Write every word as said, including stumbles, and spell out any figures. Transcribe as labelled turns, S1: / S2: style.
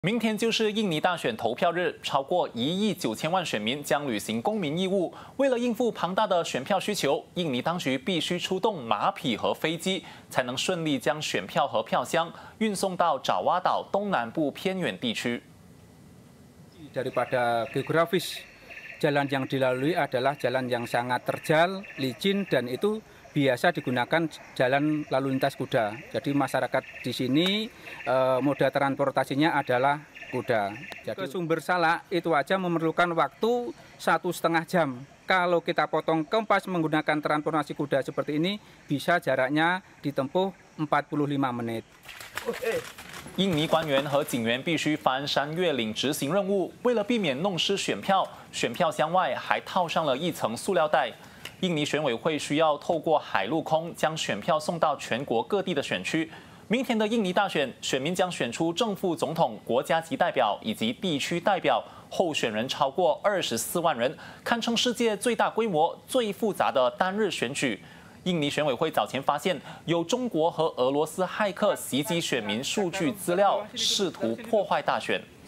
S1: 明天就是印尼大选投票日，超过一亿九千万选民将履行公民义务。为了应付庞大的选票需求，印尼当局必须出动马匹和飞机，才能顺利将选票和票箱运送到爪哇岛东南部偏远地区。
S2: Daripada geografis, jalan yang dilalui adalah jalan yang sangat terjal, licin, dan itu biasa digunakan jalan lalu lintas kuda. Jadi masyarakat di sini eh, moda transportasinya adalah kuda. Jadi ke sumber Salak itu aja memerlukan waktu satu setengah jam. Kalau kita potong kompas menggunakan transportasi kuda seperti ini, bisa jaraknya ditempuh empat puluh lima menit.
S1: 印尼官员和警员必须翻山越岭执行任务，为了避免弄湿选票，选票箱外还套上了一层塑料袋。印尼选委会需要透过海陆空将选票送到全国各地的选区。明天的印尼大选，选民将选出正副总统、国家级代表以及地区代表，候选人超过二十四万人，堪称世界最大规模、最复杂的单日选举。印尼选委会早前发现，有中国和俄罗斯骇客袭击选民数据资料，试图破坏大选。